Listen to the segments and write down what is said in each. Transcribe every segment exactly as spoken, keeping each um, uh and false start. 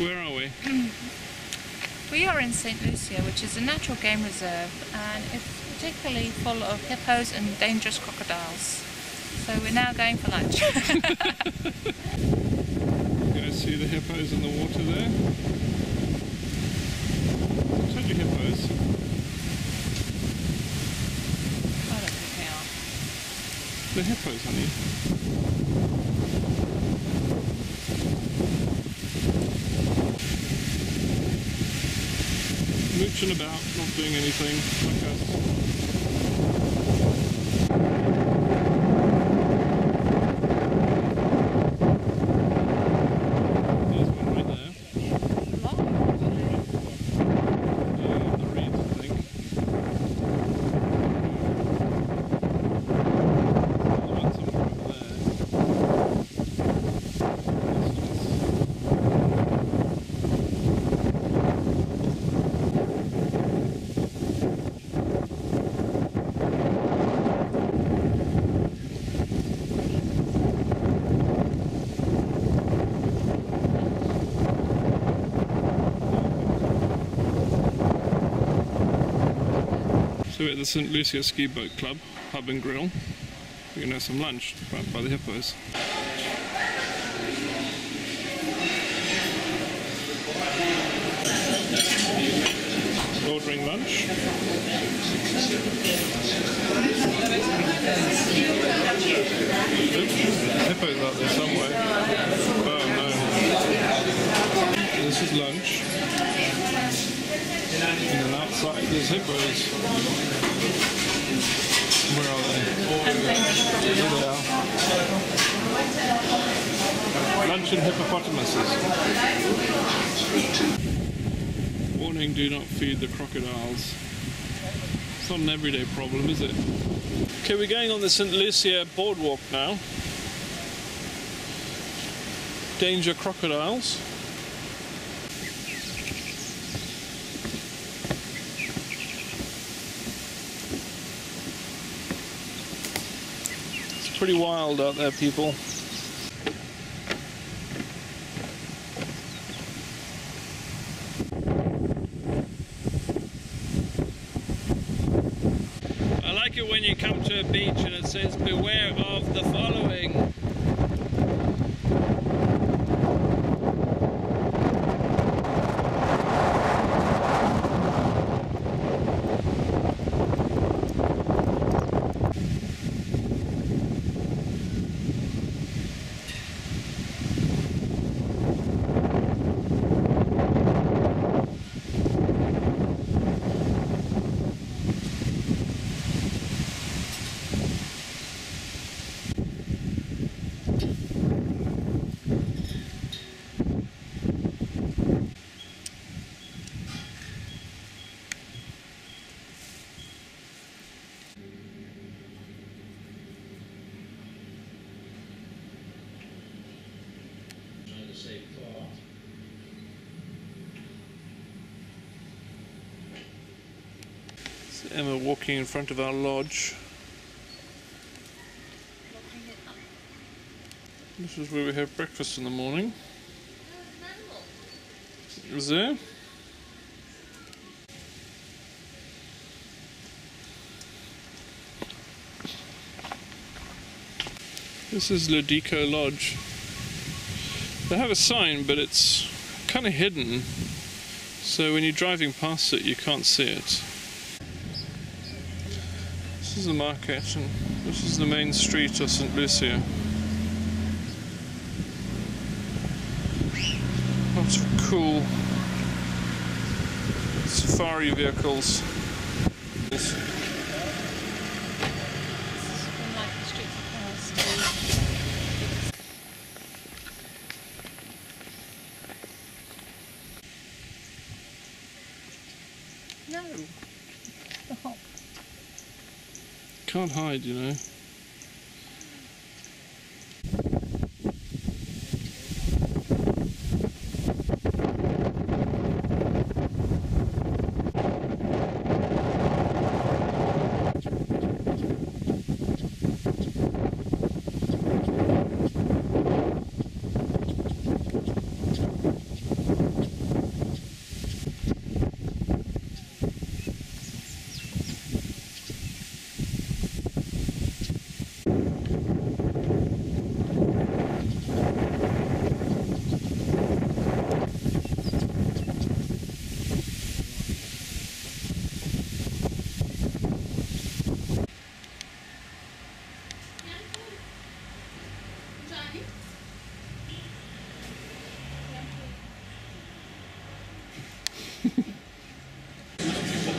Where are we? We are in St Lucia, which is a natural game reserve, and it's particularly full of hippos and dangerous crocodiles. So we're now going for lunch. You guys see the hippos in the water there? Totally hippos. I don't think they are. They're hippos, honey. Mooching about, not doing anything like us. There's one right there. Yeah, on the reeds, I think. There's one somewhere over there. So we're at the St Lucia Ski Boat Club, pub and grill. We're going to have some lunch right by the hippos. Ordering lunch. Oops, hippos out there somewhere. Oh no. This is lunch. And then outside there's hippos. Where are they? There they are. Lunch and hippopotamuses. Warning, do not feed the crocodiles. It's not an everyday problem, is it? Okay, we're going on the St Lucia boardwalk now. Danger crocodiles. Pretty wild out there, people. I like it when you come to a beach and it says beware of the following. So Emma walking in front of our lodge. This is where we have breakfast in the morning. Is there? This is Ludico Lodge. They have a sign, but it's kind of hidden, so when you're driving past it, you can't see it. This is the market, and this is the main street of St Lucia. Lots of cool safari vehicles. No. Stop. Can't hide, you know.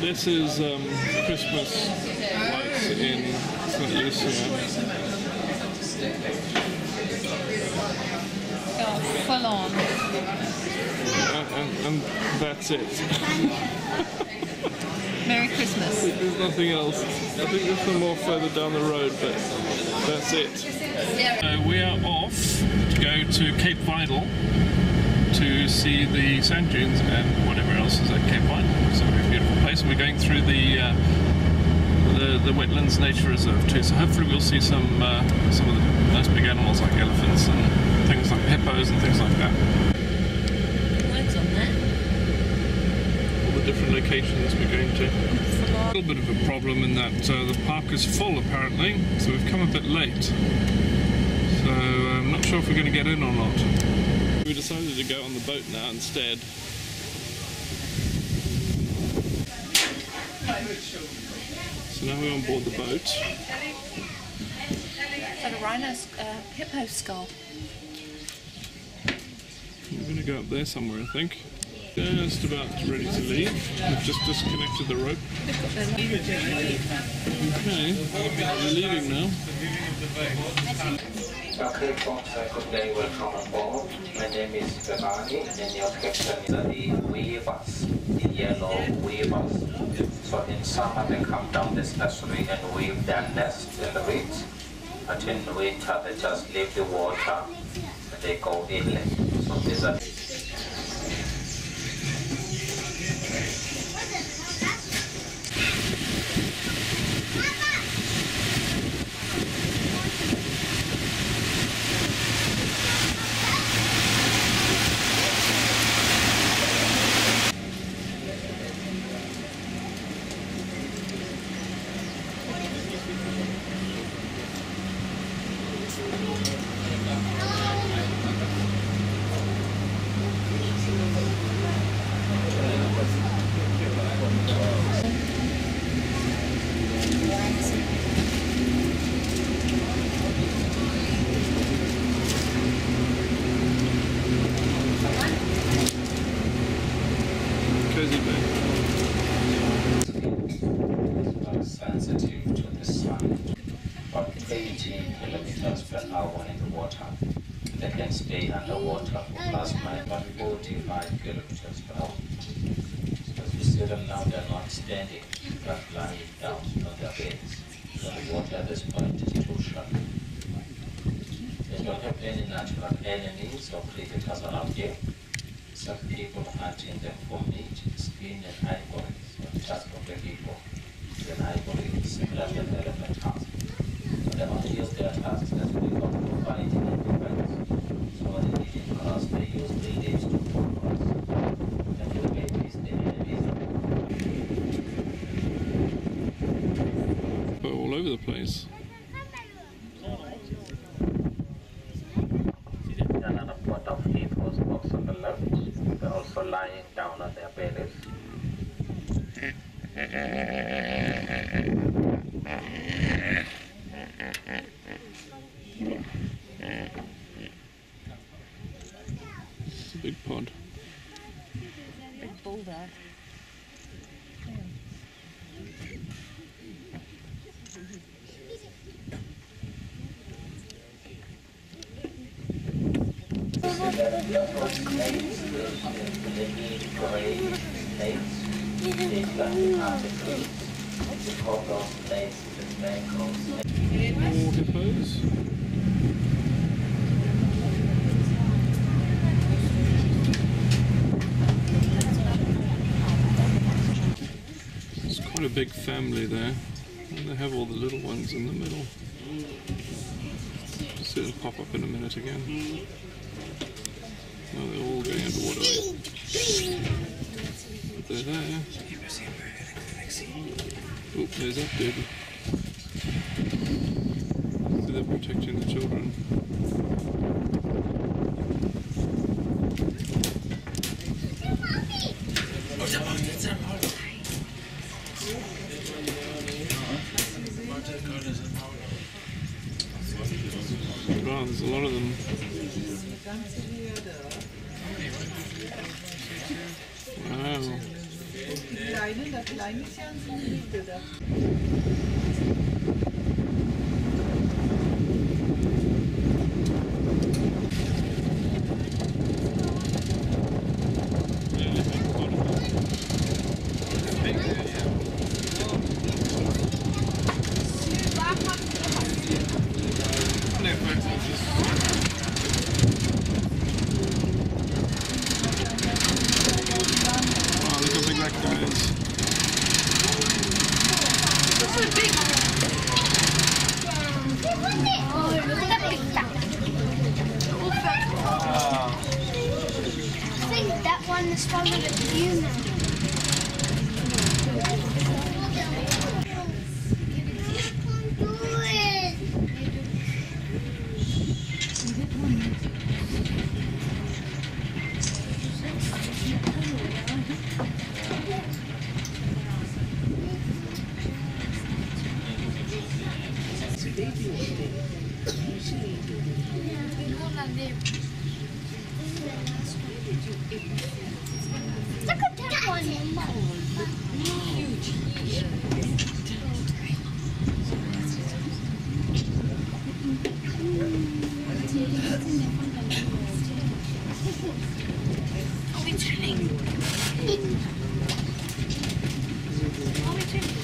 This is um, Christmas lights in St Lucia. Oh, full on. And, and, and that's it. Merry Christmas. There's nothing else. I think there's some more further down the road, but that's it. So we are off to go to Cape Vidal to see the sand dunes and whatever else is at Cape Vidal. It's a very beautiful place, and we're going through the uh, the, the wetlands nature reserve too. So hopefully we'll see some uh, some of the nice big animals like elephants and things like hippos and things like that. Words on that. All the different locations we're going to. A little bit of a problem in that uh, the park is full apparently, so we've come a bit late. So I'm not sure if we're going to get in or not. We decided to go on the boat now instead. So now we're on board the boat. It's like a rhino's uh, hippo skull. We're going to go up there somewhere, I think. Just about ready to leave. We've just disconnected the rope. Okay, we're leaving now. Okay, folks, good day, welcome on board. My name is Bevani, and your captain is the weavers, the yellow weavers. So in summer they come down this estuary and weave their nest in the reeds. But in winter they just leave the water and they go inland. So these are sensitive to the sun, about eighteen kilometers per hour in the water. They can stay underwater for plus minus about forty-five kilometers per hour. As you see them now, they're not standing, but lying down on their beds. So the water at this point is too shallow. They don't have any natural enemies or predators around here. Some people hunting them for meat, skin, and ivory. So just for the people. An ivory similar to an elephant tusk. So they only use their tusks as we call providing and defense. So when they eat grass, they use the leaves to pull grass. And the babies, the enemies. All over the place. Another pot of hippos walks on the left. They're also lying down on their bellies. It's a big pod. Big bull there. More hippos. It's quite a big family there, and they have all the little ones in the middle. Just it'll pop up in a minute again. Now they're all going underwater. But they're there. Oh, there's that dude. So they're protecting the children. Wow, there's a lot of them. Wow. kleinen, der kleine ist ja ein Lied, oder? This one with a view now. Look at that one. Huge. Are we drilling? Are we drilling?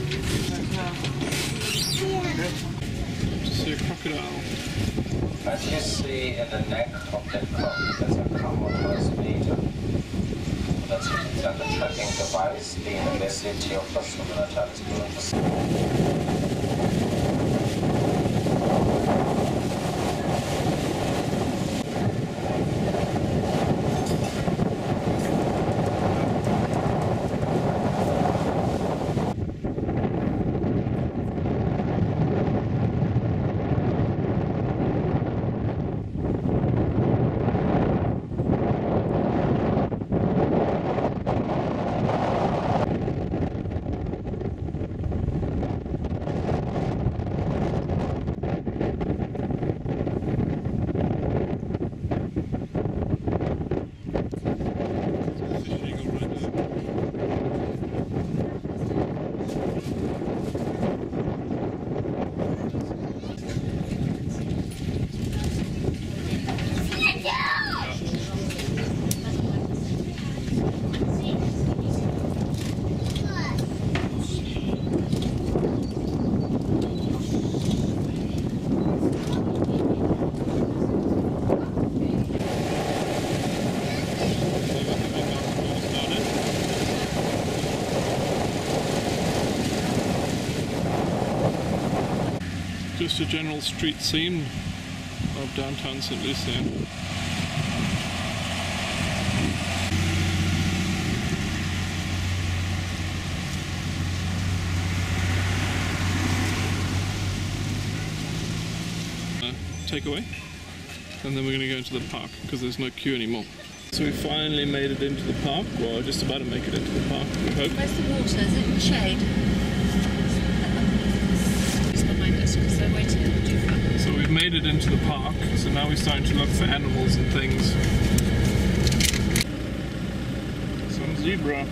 Just see a crocodile. As you see in the neck of the crop, there's a common meter. That's and the tracking device, the University of KwaZulu Natal is doing this. Just a general street scene of downtown St Lucia. Uh, takeaway, and then we're going to go into the park because there's no queue anymore. So we finally made it into the park, well just about to make it into the park, we hope. Where's the water? Is it in the shade? It's behind us because they're waiting to do that. So we've made it into the park, so now we're starting to look for animals and things. Some zebra.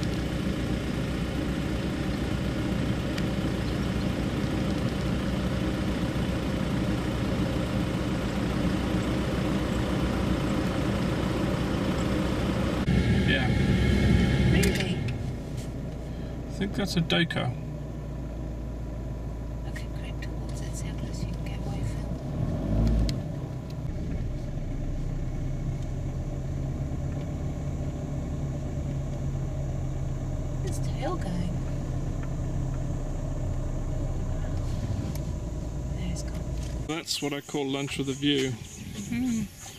Yeah. Really? I think that's a doka. Okay, creep towards it, see how close you can get away from. His tail going. There he's gone. That's what I call lunch with a view. Mm-hmm.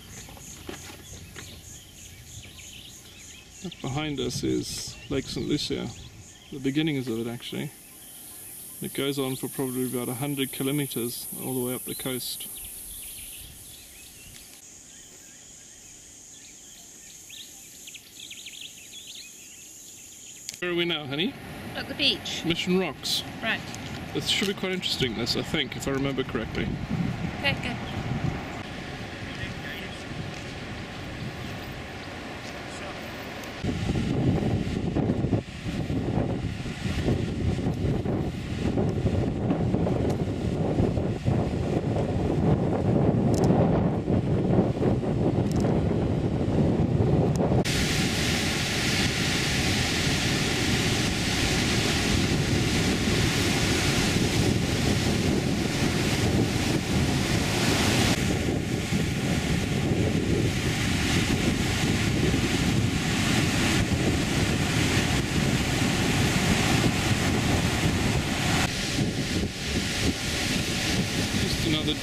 Up behind us is Lake St Lucia, the beginnings of it actually. It goes on for probably about a hundred kilometres all the way up the coast. Where are we now, honey? At the beach. Mission Rocks. Right. This should be quite interesting, this, I think, if I remember correctly. Okay, good.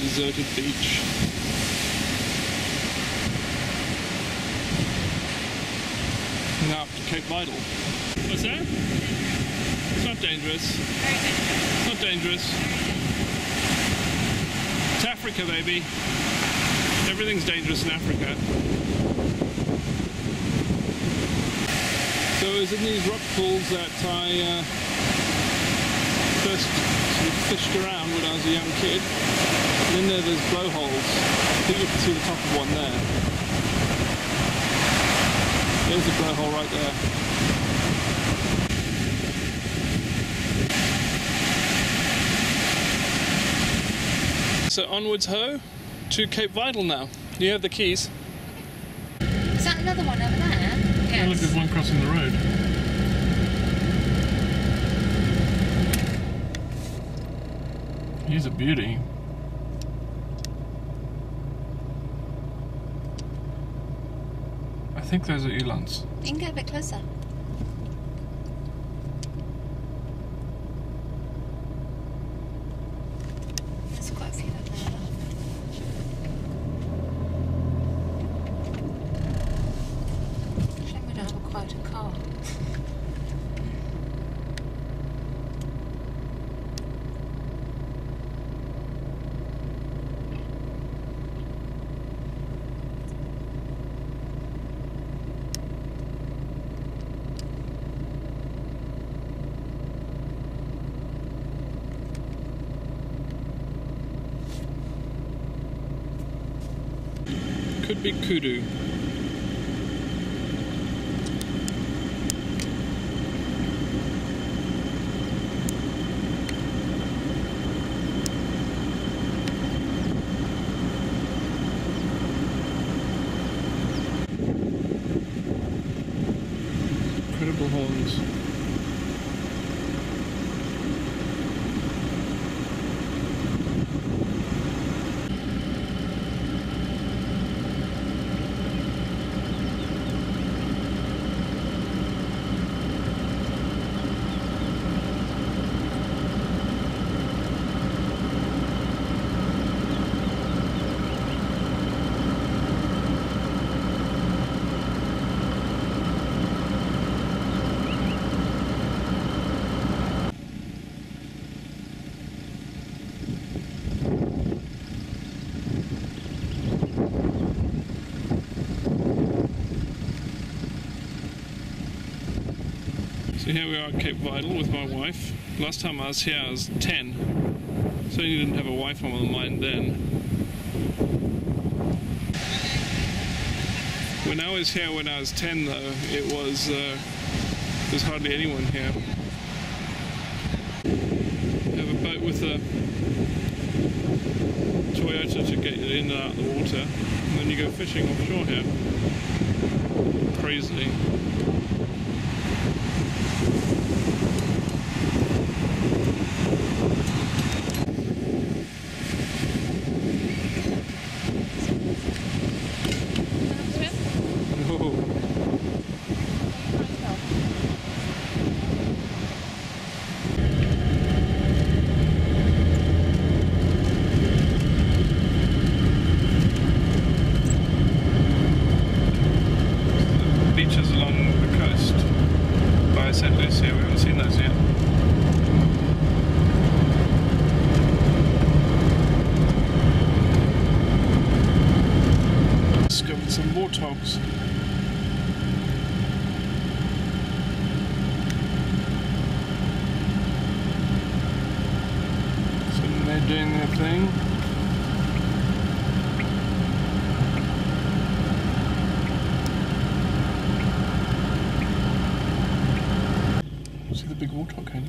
deserted beach. Now up to Cape Vidal. What's that? It's not dangerous. Very dangerous. It's not dangerous. It's Africa, baby. Everything's dangerous in Africa. So it was in these rock pools that I uh, first sort of fished around when I was a young kid. And in there there's blowholes. I think you can see the top of one there. There's a blowhole right there. So onwards ho to Cape Vidal now. You have the keys. Is that another one over there? Oh, look, there's one crossing the road. He's a beauty. I think those are elands. You can get a bit closer. There's quite a few over there. Shame we don't have a quieter car. Could be kudu. Incredible horns. So here we are at Cape Vidal with my wife. Last time I was here I was ten. Certainly didn't have a wife on my mind then. When I was here when I was ten though, it was, uh, there's hardly anyone here. You have a boat with a Toyota to get in and out of the water, and then you go fishing offshore here. Crazily. Beaches along the coast by St Lucia, we haven't seen those yet. Discovered some warthogs. So they're doing their thing. See the big warthog, can you?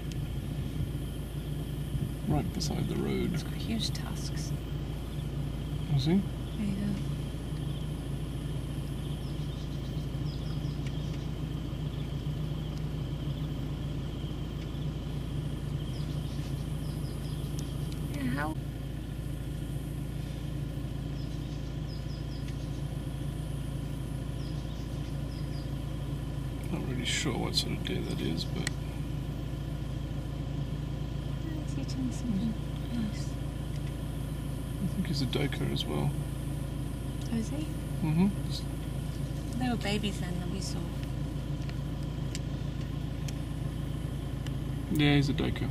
Right beside the road. It's got huge tusks. You see? There you go. Yeah, how? Not really sure what sort of deer that is, but It's eating something nice. I think he's a doka as well. Oh, is he? Mm-hmm. There were babies then that we saw. Yeah, he's a doka.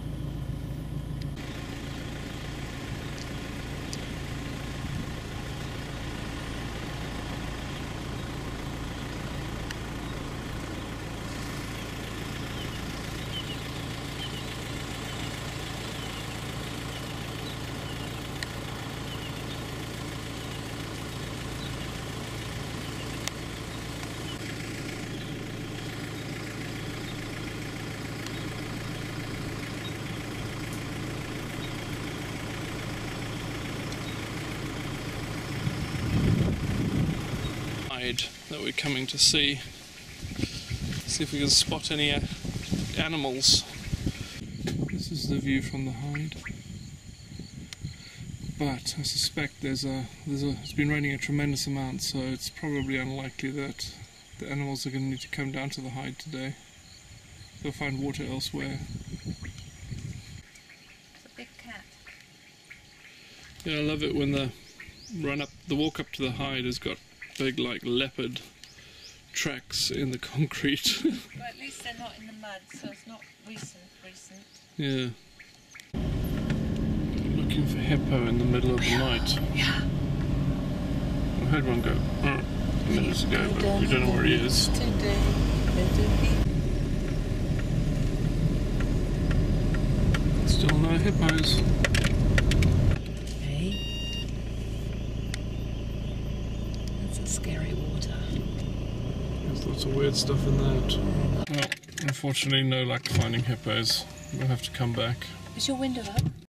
That we're coming to see. See if we can spot any uh, animals. This is the view from the hide. But I suspect there's a there's a it's been raining a tremendous amount, so it's probably unlikely that the animals are going to need to come down to the hide today. They'll find water elsewhere. It's a big cat. Yeah, I love it when the run up the walk up to the hide has got big like leopard tracks in the concrete. But at least they're not in the mud, so it's not recent, recent. Yeah. Looking for hippo in the middle of the night. Yeah. I heard one go "Arr," minutes ago, but we don't know where he is. Still no hippos. Hey. That's a scary water. There's lots of weird stuff in that. Well, unfortunately no luck finding hippos. We'll have to come back. Is your window up?